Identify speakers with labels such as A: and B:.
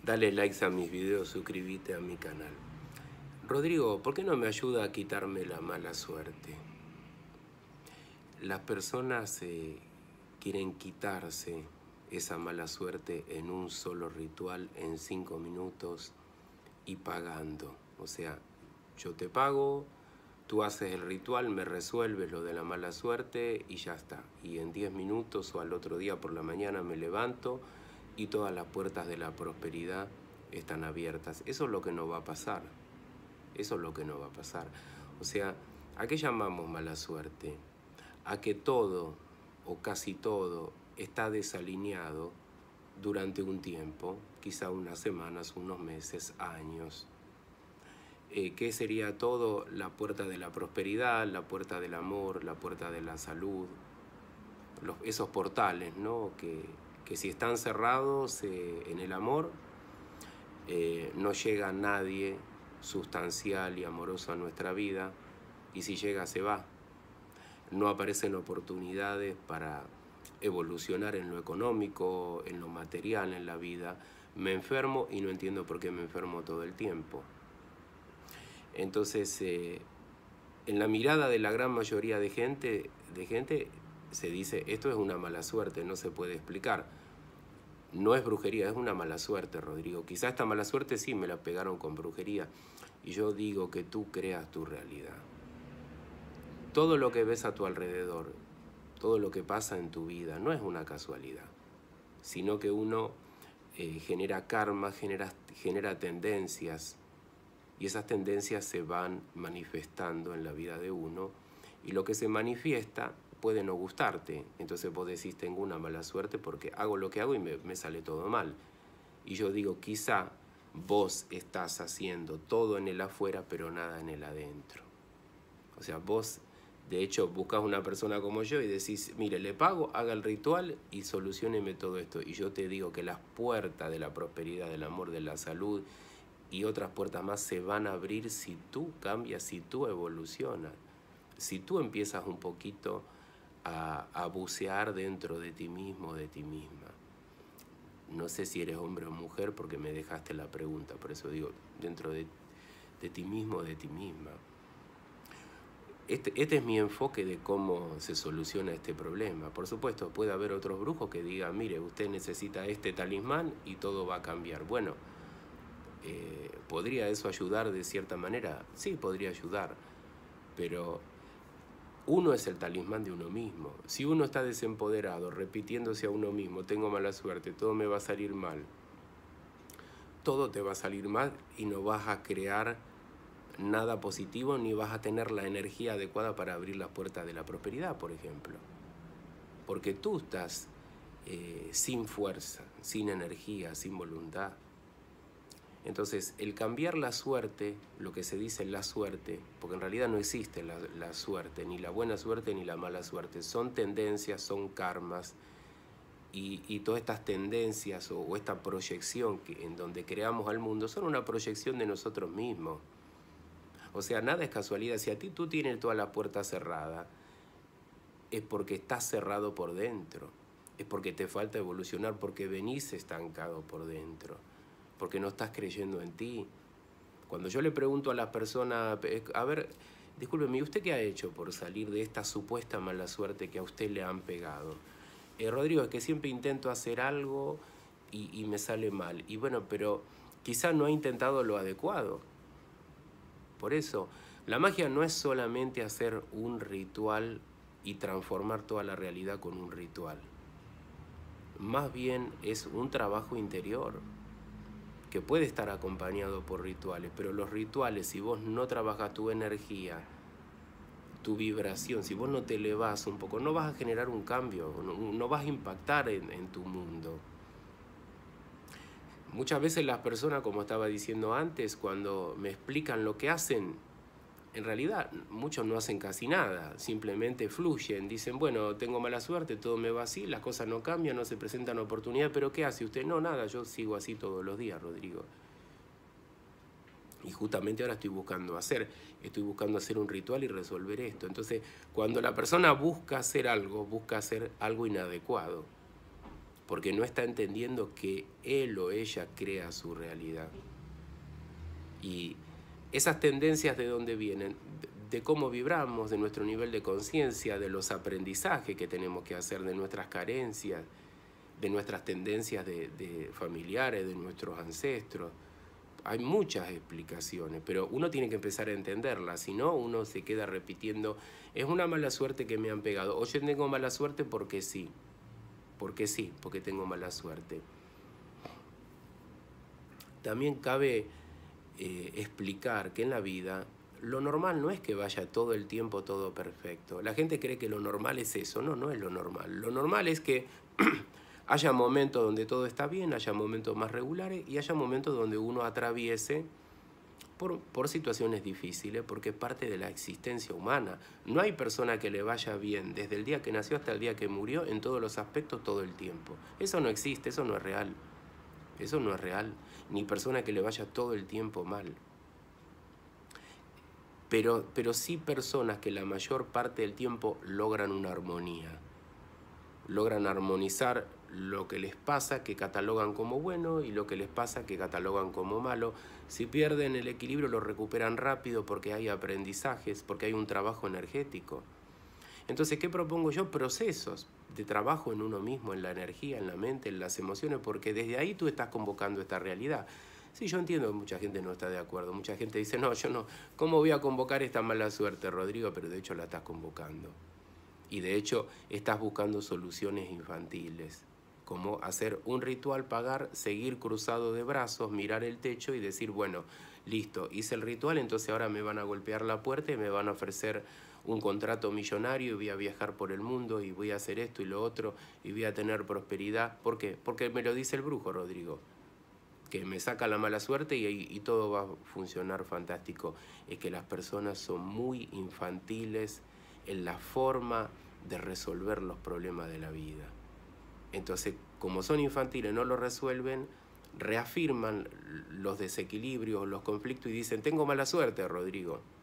A: Dale likes a mis videos, suscríbete a mi canal. Rodrigo, ¿por qué no me ayuda a quitarme la mala suerte? Las personas quieren quitarse esa mala suerte en un solo ritual, en 5 minutos y pagando. O sea, yo te pago, tú haces el ritual, me resuelves lo de la mala suerte y ya está. Y en 10 minutos o al otro día por la mañana me levanto y todas las puertas de la prosperidad están abiertas. Eso es lo que no va a pasar. Eso es lo que no va a pasar. O sea, ¿a qué llamamos mala suerte? A que todo o casi todo está desalineado durante un tiempo, quizá unas semanas, unos meses, años. ¿Qué sería todo? La puerta de la prosperidad, la puerta del amor, la puerta de la salud, esos portales, ¿no? Que si están cerrados en el amor, no llega nadie sustancial y amoroso a nuestra vida, y si llega se va. No aparecen oportunidades para evolucionar en lo económico, en lo material, en la vida. Me enfermo y no entiendo por qué me enfermo todo el tiempo. Entonces, en la mirada de la gran mayoría de gente se dice, esto es una mala suerte, no se puede explicar. No es brujería, es una mala suerte, Rodrigo. Quizá esta mala suerte sí me la pegaron con brujería. Y yo digo que tú creas tu realidad. Todo lo que ves a tu alrededor, todo lo que pasa en tu vida, no es una casualidad, sino que uno genera karma, genera tendencias, y esas tendencias se van manifestando en la vida de uno, y lo que se manifiesta puede no gustarte. Entonces vos decís, tengo una mala suerte porque hago lo que hago y me sale todo mal. Y yo digo, quizá vos estás haciendo todo en el afuera, pero nada en el adentro. O sea, vos, de hecho, buscas una persona como yo y decís, mire, le pago, haga el ritual y solucióneme todo esto. Y yo te digo que las puertas de la prosperidad, del amor, de la salud y otras puertas más se van a abrir si tú cambias, si tú evolucionas. Si tú empiezas un poquito a bucear dentro de ti mismo, de ti misma. No sé si eres hombre o mujer porque me dejaste la pregunta, por eso digo, dentro de ti mismo, de ti misma. Este es mi enfoque de cómo se soluciona este problema. Por supuesto, puede haber otros brujos que digan, mire, usted necesita este talismán y todo va a cambiar. Bueno, ¿podría eso ayudar de cierta manera? Sí, podría ayudar, pero uno es el talismán de uno mismo. Si uno está desempoderado, repitiéndose a uno mismo, tengo mala suerte, todo me va a salir mal, todo te va a salir mal y no vas a crear nada positivo ni vas a tener la energía adecuada para abrir las puertas de la prosperidad, por ejemplo. Porque tú estás sin fuerza, sin energía, sin voluntad. Entonces, el cambiar la suerte, lo que se dice la suerte, porque en realidad no existe la suerte, ni la buena suerte ni la mala suerte, son tendencias, son karmas, y todas estas tendencias o esta proyección en donde creamos al mundo son una proyección de nosotros mismos. O sea, nada es casualidad. Si a ti tú tienes toda la puerta cerrada, es porque estás cerrado por dentro, es porque te falta evolucionar, porque venís estancado por dentro, porque no estás creyendo en ti. Cuando yo le pregunto a las personas, a ver, discúlpeme, ¿y usted qué ha hecho por salir de esta supuesta mala suerte que a usted le han pegado? Rodrigo, es que siempre intento hacer algo y me sale mal. Y bueno, pero quizá no ha intentado lo adecuado. Por eso, la magia no es solamente hacer un ritual y transformar toda la realidad con un ritual. Más bien es un trabajo interior que puede estar acompañado por rituales, pero los rituales, si vos no trabajas tu energía, tu vibración, si vos no te elevás un poco, no vas a generar un cambio, no vas a impactar en tu mundo. Muchas veces las personas, como estaba diciendo antes, cuando me explican lo que hacen, en realidad muchos no hacen casi nada, simplemente fluyen, dicen, bueno, tengo mala suerte, todo me va así, las cosas no cambian, no se presentan oportunidades, pero ¿qué hace usted? No, nada, yo sigo así todos los días, Rodrigo. Y justamente ahora estoy buscando hacer un ritual y resolver esto. Entonces, cuando la persona busca hacer algo inadecuado. porque no está entendiendo que él o ella crea su realidad. Y esas tendencias de dónde vienen, de cómo vibramos, de nuestro nivel de conciencia, de los aprendizajes que tenemos que hacer, de nuestras carencias, de nuestras tendencias de familiares, de nuestros ancestros. Hay muchas explicaciones, pero uno tiene que empezar a entenderlas, si no uno se queda repitiendo, es una mala suerte que me han pegado, o yo tengo mala suerte porque sí, porque tengo mala suerte. También cabe explicar que en la vida lo normal no es que vaya todo el tiempo todo perfecto. La gente cree que lo normal es eso, no es lo normal. Lo normal es que haya momentos donde todo está bien, haya momentos más regulares y haya momentos donde uno atraviese por situaciones difíciles, porque es parte de la existencia humana. No hay persona que le vaya bien desde el día que nació hasta el día que murió en todos los aspectos todo el tiempo. Eso no existe, eso no es real. Eso no es real. Ni persona que le vaya todo el tiempo mal. Pero sí personas que la mayor parte del tiempo logran una armonía. Logran armonizar lo que les pasa, que catalogan como bueno, y lo que les pasa, que catalogan como malo. Si pierden el equilibrio, lo recuperan rápido porque hay aprendizajes, porque hay un trabajo energético. Entonces, ¿qué propongo yo? Procesos de trabajo en uno mismo, en la energía, en la mente, en las emociones, porque desde ahí tú estás convocando esta realidad. Sí, yo entiendo que mucha gente no está de acuerdo. Mucha gente dice, no, yo no, ¿cómo voy a convocar esta mala suerte, Rodrigo? Pero de hecho la estás convocando. Y de hecho estás buscando soluciones infantiles, como hacer un ritual, pagar, seguir cruzado de brazos, mirar el techo y decir, bueno, listo, hice el ritual, entonces ahora me van a golpear la puerta y me van a ofrecer un contrato millonario y voy a viajar por el mundo y voy a hacer esto y lo otro y voy a tener prosperidad. ¿Por qué? Porque me lo dice el brujo, Rodrigo, que me saca la mala suerte y todo va a funcionar fantástico. Es que las personas son muy infantiles en la forma de resolver los problemas de la vida. Entonces, como son infantiles, no lo resuelven, reafirman los desequilibrios, los conflictos y dicen, tengo mala suerte, Rodrigo.